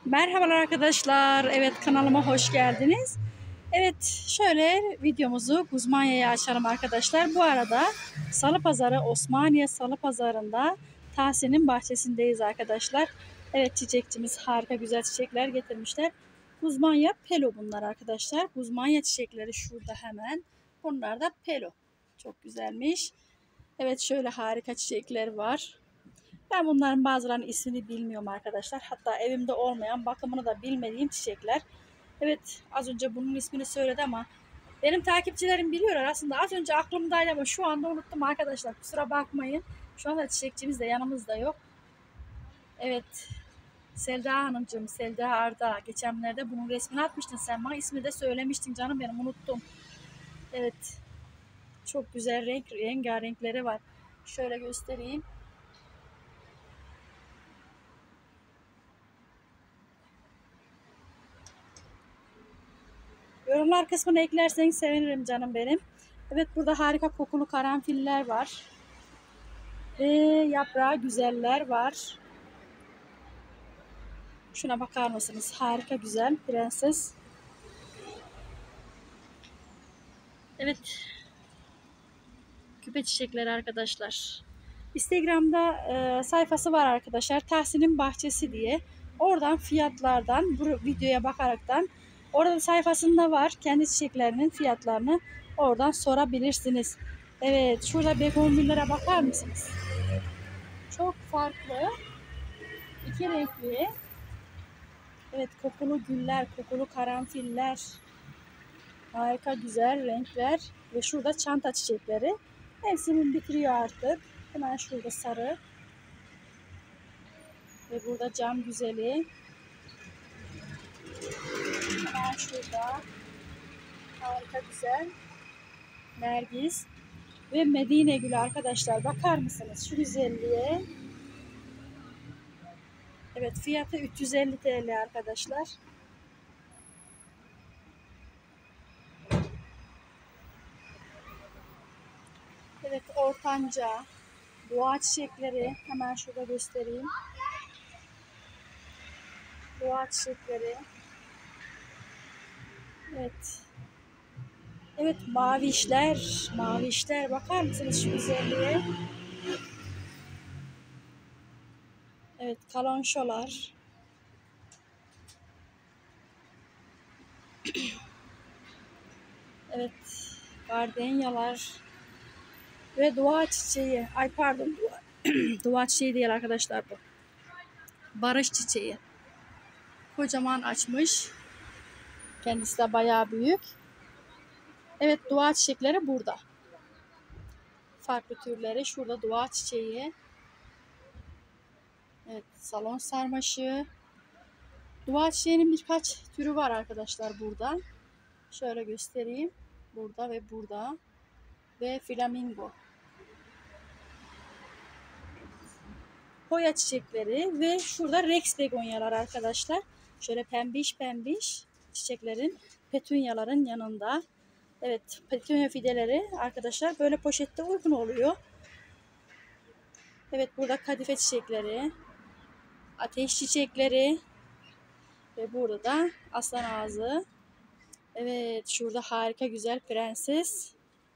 Merhabalar arkadaşlar. Evet, kanalıma hoş geldiniz. Evet, şöyle videomuzu Guzmanya'ya açalım arkadaşlar. Bu arada Salıpazarı, Osmaniye Salıpazarı'nda Tahsin'in bahçesindeyiz arkadaşlar. Evet, çiçekçimiz harika güzel çiçekler getirmişler. Guzmanya Pelo bunlar arkadaşlar. Guzmanya çiçekleri şurada hemen. Bunlar da Pelo. Çok güzelmiş. Evet, şöyle harika çiçekler var. Ben bunların bazılarının ismini bilmiyorum arkadaşlar. Hatta evimde olmayan, bakımını da bilmediğim çiçekler. Evet, az önce bunun ismini söyledi ama benim takipçilerim biliyorlar aslında. Az önce aklımdaydı ama şu anda unuttum arkadaşlar. Kusura bakmayın. Şu anda çiçekçimiz de yanımızda yok. Evet, Selda Hanımcığım, Selda Arda. Geçenlerde bunun resmini atmıştın sen bana. İsmini de söylemiştin canım benim, unuttum. Evet, çok güzel rengarenkleri var. Şöyle göstereyim. Yorumlar kısmına eklerseniz sevinirim canım benim. Evet, burada harika kokulu karanfiller var. Ve yaprağı güzeller var. Şuna bakar mısınız? Harika güzel prenses. Evet, küpe çiçekleri arkadaşlar. Instagram'da sayfası var arkadaşlar. Tahsin'in bahçesi diye. Oradan fiyatlardan bu videoya bakaraktan orada sayfasında var. Kendi çiçeklerinin fiyatlarını oradan sorabilirsiniz. Evet, şurada begonvillere bakar mısınız? Çok farklı, iki renkli. Evet, kokulu güller, kokulu karanfiller. Harika güzel renkler. Ve şurada çanta çiçekleri. Mevsimini bitiriyor artık. Hemen şurada sarı. Ve burada cam güzeli. Hemen şurada harika güzel nergis. Ve Medine gülü arkadaşlar. Bakar mısınız şu güzelliğe? Evet, fiyatı 350 TL arkadaşlar. Evet, ortanca, doğa çiçekleri hemen şurada göstereyim. Doğa çiçekleri. Evet. Evet, mavişler. Mavişler. Bakar mısınız şu güzelliğe? Evet, kalonşolar. Evet, gardenyalar. Ve doğa çiçeği. Ay pardon. Doğa çiçeği değil arkadaşlar bu. Barış çiçeği. Kocaman açmış. Kendisi de bayağı büyük. Evet, doğa çiçekleri burada. Farklı türleri. Şurada doğa çiçeği. Evet, salon sarmaşığı. Doğa çiçeğinin birkaç türü var arkadaşlar burada. Şöyle göstereyim. Burada ve burada. Ve flamingo. Hoya çiçekleri ve şurada Rex begonyalar arkadaşlar. Şöyle pembiş pembiş çiçeklerin, petunyaların yanında. Evet, petunya fideleri arkadaşlar böyle poşette uygun oluyor. Evet, burada kadife çiçekleri, ateş çiçekleri ve burada da aslan ağzı. Evet, şurada harika güzel prenses.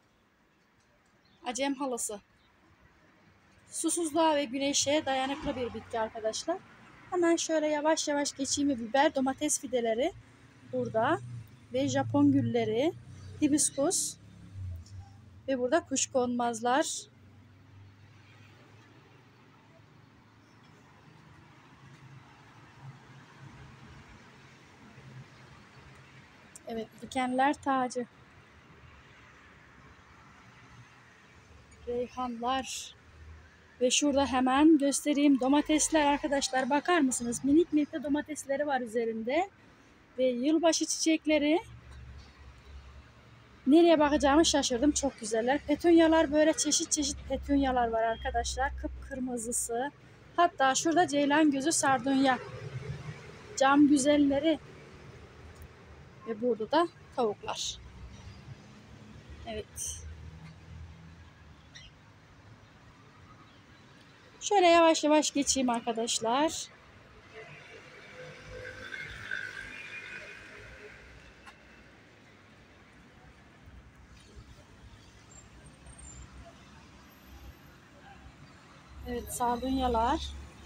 Acem halası. Susuzluğa ve güneşe dayanıklı bir bitki arkadaşlar. Hemen şöyle yavaş yavaş geçeyim. Biber, domates fideleri burada. Ve Japon gülleri, hibiskus. Ve burada kuşkonmazlar. Evet, dikenler tacı. Reyhanlar. Ve şurada hemen göstereyim domatesler arkadaşlar. Bakar mısınız? Minik minik de domatesleri var üzerinde. Ve yılbaşı çiçekleri. Nereye bakacağımı şaşırdım. Çok güzeller. Petunyalar, böyle çeşit çeşit petunyalar var arkadaşlar. Kıpkırmızısı. Hatta şurada ceylan gözü sardunya. Cam güzelleri. Ve burada da tavuklar. Evet. Şöyle yavaş yavaş geçeyim arkadaşlar. Evet, sardunyalar.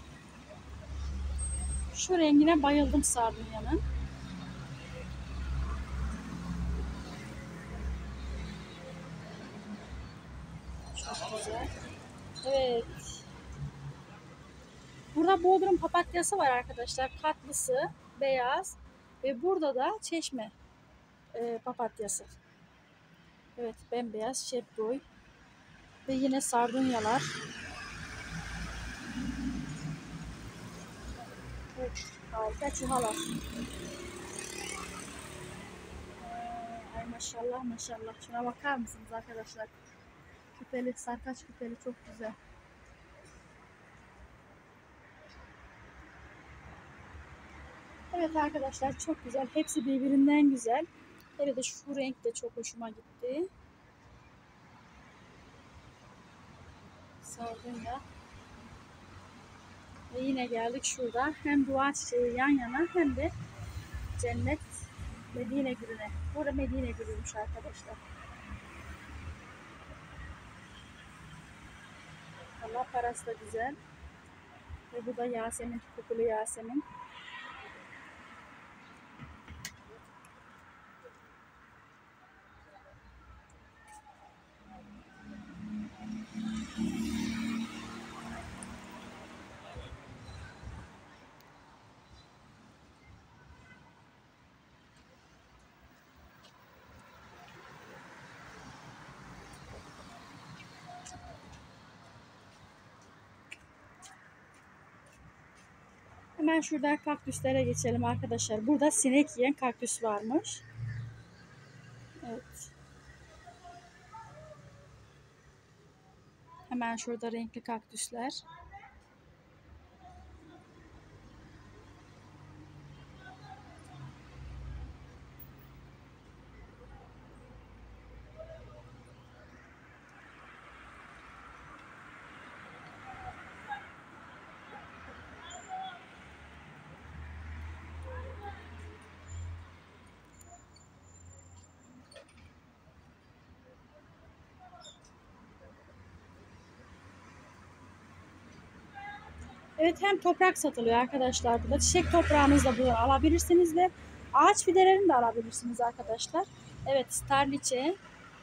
Şu rengine bayıldım sardunyanın. Çok güzel. Evet. Burada Bodrum papatyası var arkadaşlar. Katlısı, beyaz. Ve burada da çeşme papatyası. Evet, bembeyaz şepboy. Ve yine sardunyalar. Evet, harika çuhalar. Ay maşallah maşallah. Şuna bakar mısınız arkadaşlar? Küpeli, sarkaç küpeli çok güzel. Evet arkadaşlar çok güzel. Hepsi birbirinden güzel. Hele de şu renk de çok hoşuma gitti. Sardunya. Ve yine geldik şurada. Hem dua çiçeği yan yana hem de cennet Medine gülüne. Burada Medine gülüymüş arkadaşlar. Allah parası da güzel. Ve bu da Yasemin, kokulu Yasemin. Hemen şurada kaktüslere geçelim arkadaşlar. Burada sinek yiyen kaktüs varmış. Evet. Hemen şurada renkli kaktüsler. Evet, hem toprak satılıyor arkadaşlar burada. Çiçek toprağınızı da buradan alabilirsiniz ve ağaç fidelerini de alabilirsiniz arkadaşlar. Evet, starliçe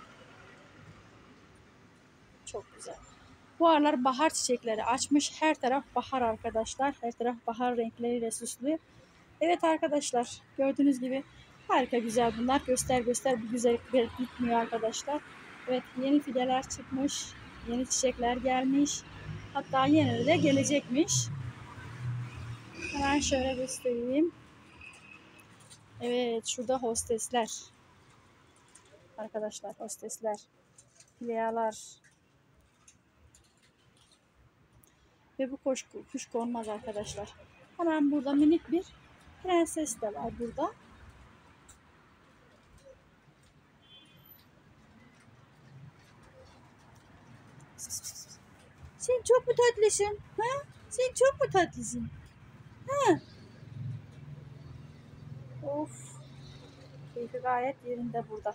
çok güzel. Bu aralar bahar çiçekleri açmış. Her taraf bahar arkadaşlar. Her taraf bahar renkleriyle süslü. Evet arkadaşlar, gördüğünüz gibi harika güzel bunlar. Göster göster, bu güzellik bitmiyor arkadaşlar. Evet, yeni fideler çıkmış. Yeni çiçekler gelmiş. Hatta yeni de gelecekmiş. Hemen şöyle göstereyim. Evet, şurada hostesler. Arkadaşlar, hostesler. Fileyalar. Ve bu kuş konmaz arkadaşlar. Hemen burada minik bir prenses de var burada. Sen çok mu tatlısın? Ha? Sen çok mu tatlısın? Ha? Of. Keyfi gayet yerinde burada.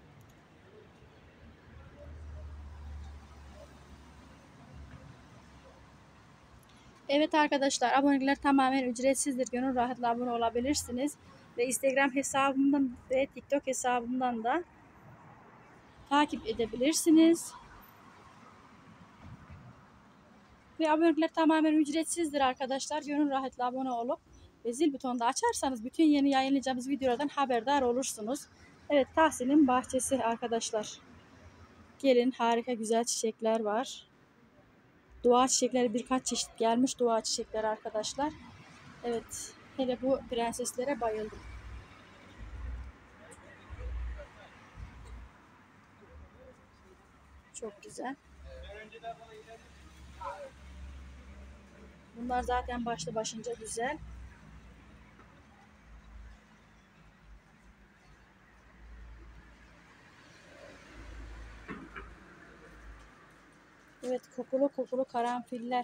Evet arkadaşlar, abonelikler tamamen ücretsizdir. Gönül rahatla abone olabilirsiniz. Ve Instagram hesabımdan ve TikTok hesabımdan da takip edebilirsiniz. Ve abonelikler tamamen ücretsizdir arkadaşlar. Gönül rahatla abone olup ve zil butonunu da açarsanız bütün yeni yayınlayacağımız videolardan haberdar olursunuz. Evet, Tahsin'in bahçesi arkadaşlar. Gelin, harika güzel çiçekler var. Dua çiçekleri birkaç çeşit gelmiş, dua çiçekleri arkadaşlar. Evet, hele bu prenseslere bayıldım. Çok güzel. Bunlar zaten başlı başınca güzel. Evet, kokulu kokulu karanfiller.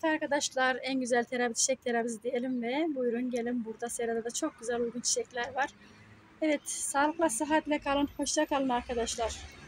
Evet arkadaşlar, en güzel terapi çiçek terapisi diyelim ve buyurun gelin, burada serada da çok güzel uygun çiçekler var. Evet, sağlıkla sıhhatle kalın. Hoşça kalın arkadaşlar.